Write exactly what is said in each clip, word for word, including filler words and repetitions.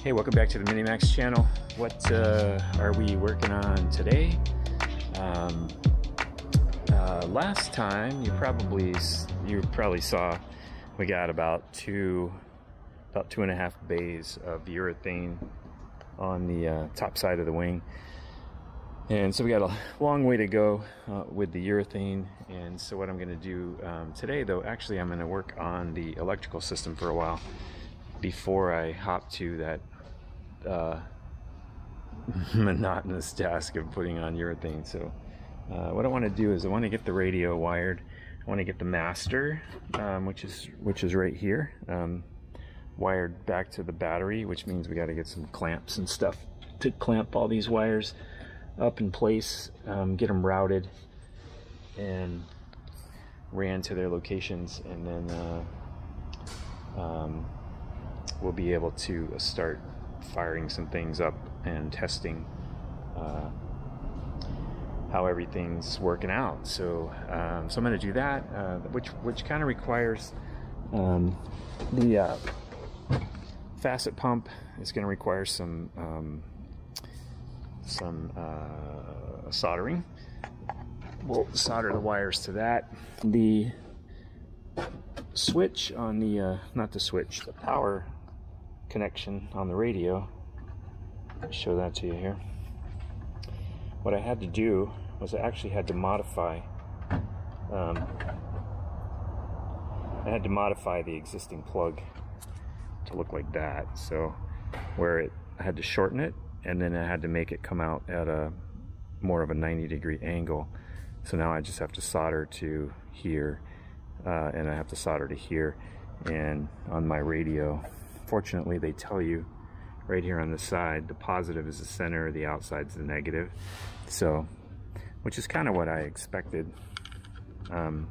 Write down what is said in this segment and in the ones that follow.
Hey, welcome back to the Minimax channel. What uh, are we working on today? Um, uh, last time you probably you probably saw we got about two about two and a half bays of urethane on the uh, top side of the wing, and so we got a long way to go uh, with the urethane. And so what I'm going to do um, today, though, actually I'm going to work on the electrical system for a while before I hop to that uh, monotonous task of putting on urethane. So uh, what I want to do is I want to get the radio wired. I want to get the master, um, which is which is right here, um, wired back to the battery, which means we got to get some clamps and stuff to clamp all these wires up in place, um, get them routed and ran to their locations, and then uh, um, we'll be able to start firing some things up and testing uh, how everything's working out. So, um, so I'm going to do that, uh, which which kind of requires um, the uh, facet pump is going to require some um, some uh, soldering. We'll solder the wires to that. The switch on the uh, not the switch, the power connection on the radio. I'll show that to you here. What I had to do was I actually had to modify um, I had to modify the existing plug to look like that. So where it I had to shorten it, and then I had to make it come out at a more of a ninety degree angle. So now I just have to solder to here, uh, and I have to solder to here. And on my radio, fortunately, they tell you right here on the side, the positive is the center, the outside's the negative. So, which is kind of what I expected. Um,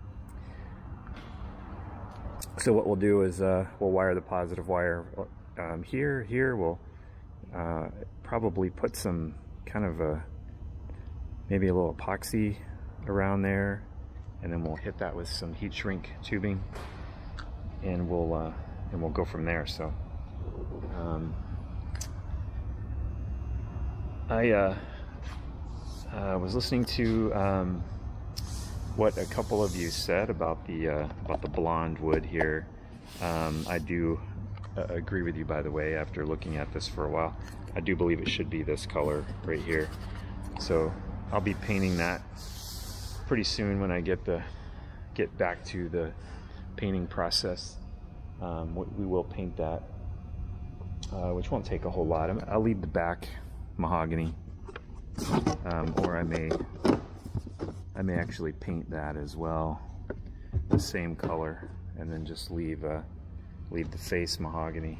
so what we'll do is uh, we'll wire the positive wire um, here. Here we'll uh, probably put some kind of a maybe a little epoxy around there, and then we'll hit that with some heat shrink tubing, and we'll uh, and we'll go from there. So um, I uh, uh, was listening to um, what a couple of you said about the uh, about the blonde wood here. Um, I do uh, agree with you, by the way. After looking at this for a while, I do believe it should be this color right here. So I'll be painting that pretty soon when I get the get back to the painting process. Um, we will paint that, uh, which won't take a whole lot. I'll leave the back mahogany, um, or I may I may actually paint that as well, the same color, and then just leave uh, leave the face mahogany.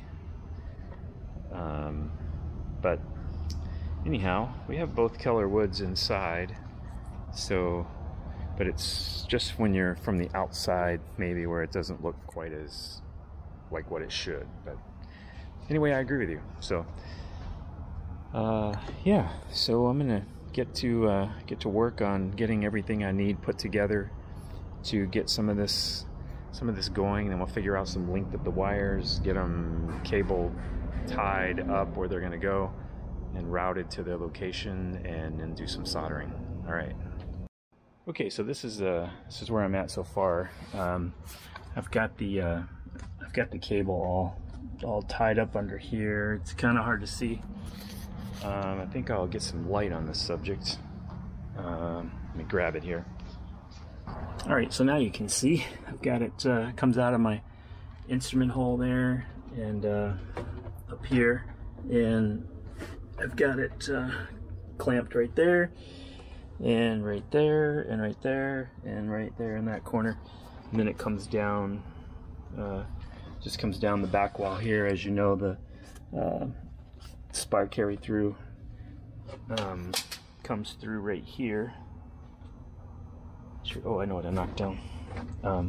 Um, but anyhow, we have both color woods inside, so, but it's just when you're from the outside maybe where it doesn't look quite as like what it should. But anyway, I agree with you. So uh, yeah, so I'm gonna get to uh, get to work on getting everything I need put together to get some of this some of this going, and then we'll figure out some length of the wires, get them cable tied up where they're gonna go and routed to their location, and then do some soldering. All right. Okay, so this is uh, this is where I'm at so far. Um, I've got the uh, I've got the cable all all tied up under here. It's kind of hard to see. Um, I think I'll get some light on this subject. Um, let me grab it here. All right, so now you can see I've got it. Uh, comes out of my instrument hole there, and uh, up here, and I've got it uh, clamped right there, and right there, and right there, and right there in that corner. And then it comes down, uh, just comes down the back wall here. As you know, the uh, spar carry through um, comes through right here. Oh, I know what I knocked down. Um,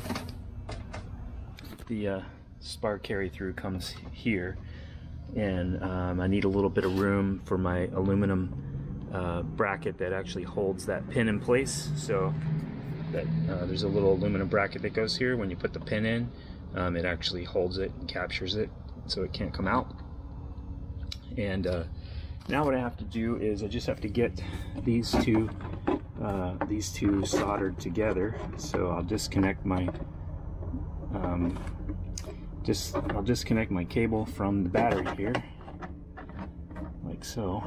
the uh, spar carry through comes here. And um, I need a little bit of room for my aluminum uh, bracket that actually holds that pin in place. So that uh, there's a little aluminum bracket that goes here. When you put the pin in, um, it actually holds it and captures it so it can't come out. And uh, now what I have to do is I just have to get these two uh, these two soldered together. So I'll disconnect my um, just I'll disconnect my cable from the battery here, like so,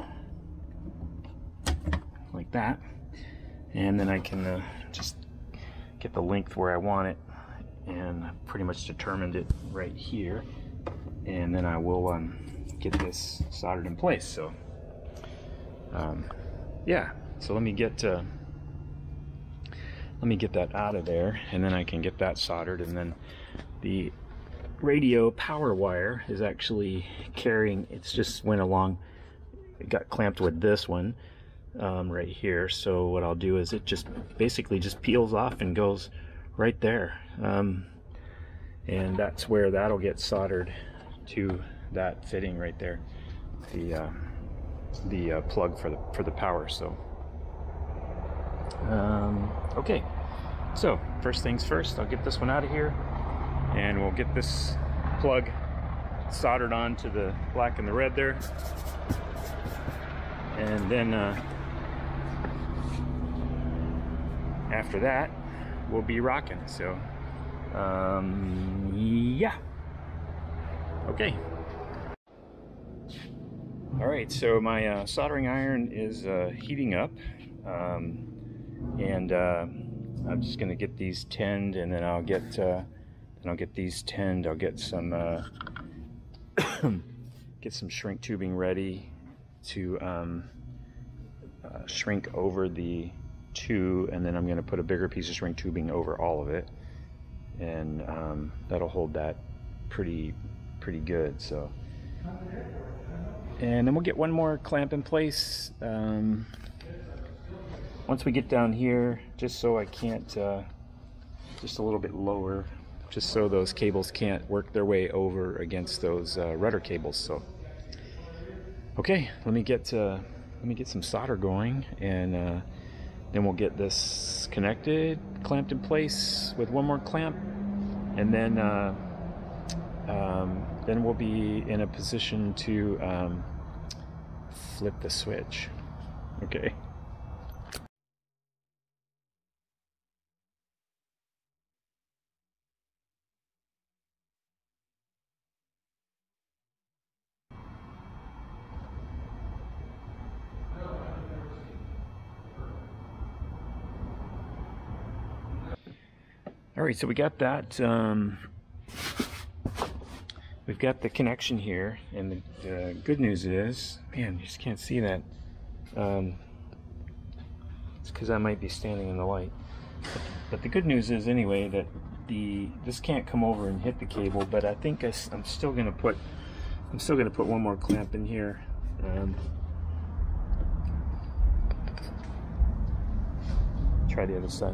like that, and then I can uh, just get the length where I want it, and I've pretty much determined it right here, and then I will um, get this soldered in place. So um, yeah, so let me get uh, let me get that out of there, and then I can get that soldered. And then the radio power wire is actually carrying, it's just went along, it got clamped with this one um, right here. So what I'll do is it just basically just peels off and goes right there, um, and that's where that'll get soldered to that fitting right there, the uh, the uh, plug for the for the power. So um, okay, so first things first, I'll get this one out of here, and we'll get this plug soldered on to the black and the red there, and then uh, after that we'll be rocking. So um, yeah, okay. All right, so my uh, soldering iron is uh, heating up, um, and uh, I'm just gonna get these tinned, and then I'll get uh, then I'll get these tinned. I'll get some uh, get some shrink tubing ready to um, uh, shrink over the two, and then I'm gonna put a bigger piece of shrink tubing over all of it, and um, that'll hold that pretty pretty good. So. And then we'll get one more clamp in place um, once we get down here, just so I can't, uh, just a little bit lower, just so those cables can't work their way over against those uh, rudder cables. So, okay, let me get uh, let me get some solder going, and uh, then we'll get this connected, clamped in place with one more clamp, and then uh, um, then we'll be in a position to um, flip the switch. Okay. All right, so we got that. Um, We've got the connection here, and the, the good news is, man, you just can't see that. Um, it's because I might be standing in the light. But, but the good news is, anyway, that the this can't come over and hit the cable. But I think I, I'm still gonna put I'm still gonna put one more clamp in here. Um, try the other side.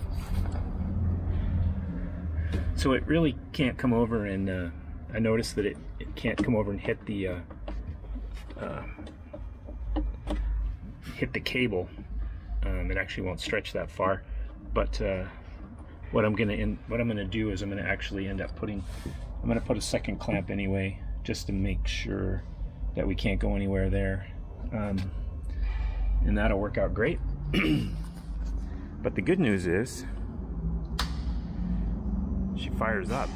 So it really can't come over, and uh, I noticed that it, it can't come over and hit the uh, uh, hit the cable. Um, it actually won't stretch that far. But uh, what I'm gonna in, what I'm gonna do is I'm gonna actually end up putting I'm gonna put a second clamp anyway, just to make sure that we can't go anywhere there, um, and that'll work out great. But the good news is, she fires up.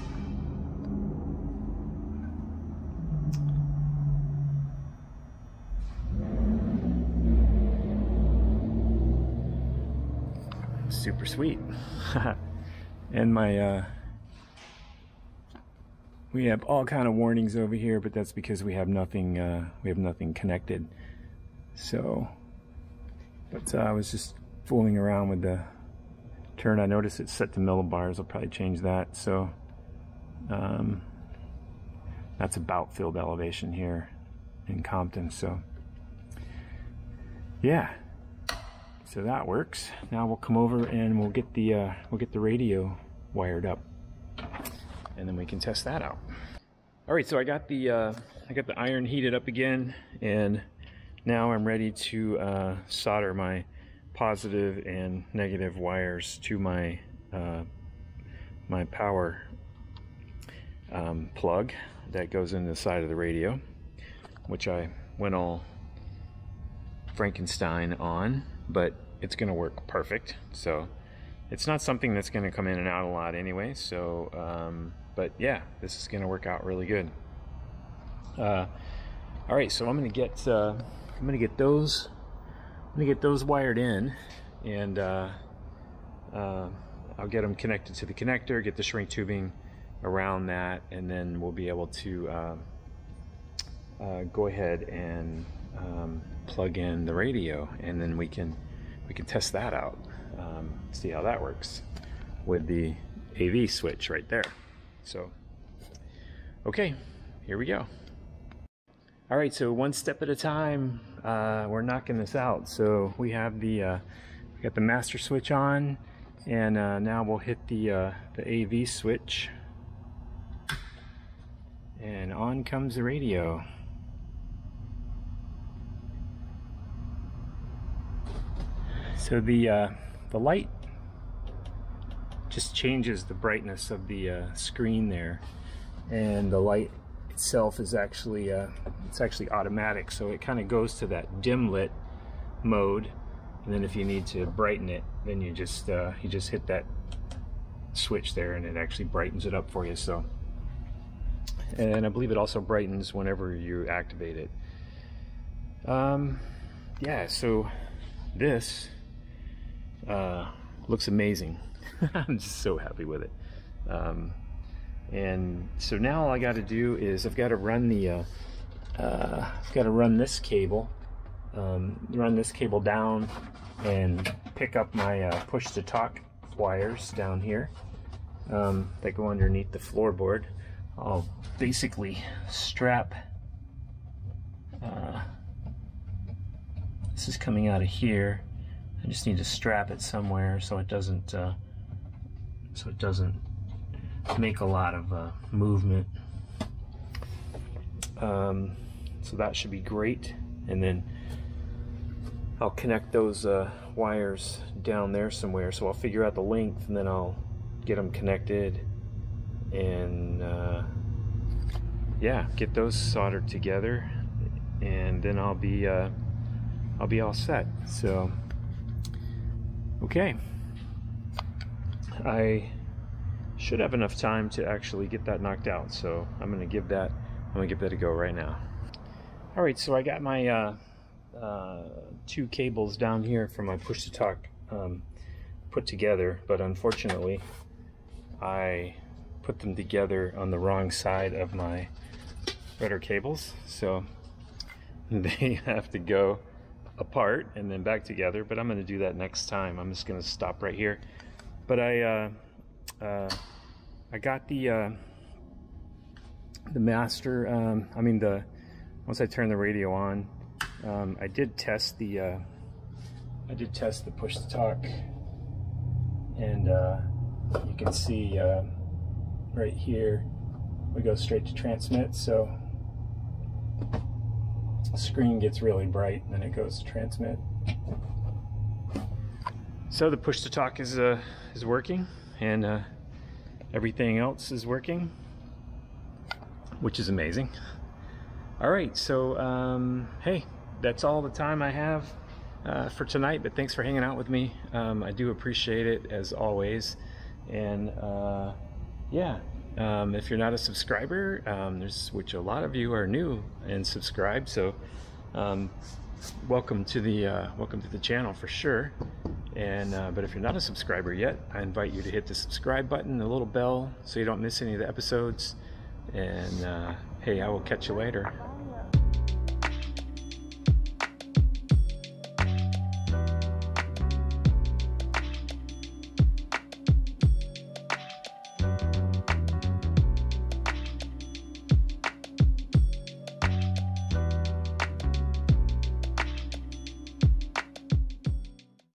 Super sweet. And my uh, we have all kind of warnings over here, but that's because we have nothing uh, we have nothing connected. So, but uh, I was just fooling around with the turn. I noticed it's set to millibars. I'll probably change that. So um, that's about field elevation here in Compton. So yeah. So that works. Now we'll come over and we'll get the uh, we'll get the radio wired up, and then we can test that out. All right, so I got the uh, I got the iron heated up again, and now I'm ready to uh, solder my positive and negative wires to my uh, my power um, plug that goes in the side of the radio, which I went all Frankenstein on, but it's going to work perfect. So it's not something that's going to come in and out a lot anyway. So, um, but yeah, this is going to work out really good. Uh, all right, so I'm going to get uh, I'm going to get those I'm going to get those wired in, and uh, uh, I'll get them connected to the connector, get the shrink tubing around that, and then we'll be able to uh, uh, go ahead and um, plug in the radio, and then we can we can test that out, um, see how that works with the A V switch right there. So okay, here we go. All right, so one step at a time, uh, we're knocking this out. So we have the uh, we got the master switch on, and uh, now we'll hit the uh, the A V switch, and on comes the radio. So the uh, the light just changes the brightness of the uh, screen there, and the light itself is actually uh, it's actually automatic, so it kind of goes to that dim lit mode, and then if you need to brighten it, then you just uh, you just hit that switch there, and it actually brightens it up for you. So, and I believe it also brightens whenever you activate it. Um, yeah, so this uh, looks amazing. I'm just so happy with it. Um, and so now all I got to do is I've got to run the uh, uh, I've got to run this cable, um, run this cable down, and pick up my uh, push to talk wires down here um, that go underneath the floorboard. I'll basically strap. Uh, this is coming out of here. I just need to strap it somewhere so it doesn't uh, so it doesn't make a lot of uh, movement. Um, so that should be great, and then I'll connect those uh, wires down there somewhere. So I'll figure out the length, and then I'll get them connected, and uh, yeah, get those soldered together, and then I'll be uh, I'll be all set. So okay, I should have enough time to actually get that knocked out, so I'm gonna give that I'm gonna give that a go right now. All right, so I got my uh, uh, two cables down here for my push to talk um, put together, but unfortunately I put them together on the wrong side of my rudder cables, so they have to go apart and then back together. But I'm going to do that next time. I'm just going to stop right here. But I uh, uh, I got the uh, the master. Um, I mean the once I turned the radio on, um, I did test the uh, I did test the push to talk, and uh, you can see uh, right here we go straight to transmit. So the screen gets really bright, and then it goes to transmit. So the push to talk is uh, is working, and uh, everything else is working, which is amazing. All right, so um, hey, that's all the time I have uh, for tonight. But thanks for hanging out with me. Um, I do appreciate it as always, and uh, yeah. Um, if you're not a subscriber, um, there's which a lot of you are new and subscribed, so um, welcome to the uh, welcome to the channel for sure. And uh, but if you're not a subscriber yet, I invite you to hit the subscribe button, the little bell, so you don't miss any of the episodes. And uh, hey, I will catch you later.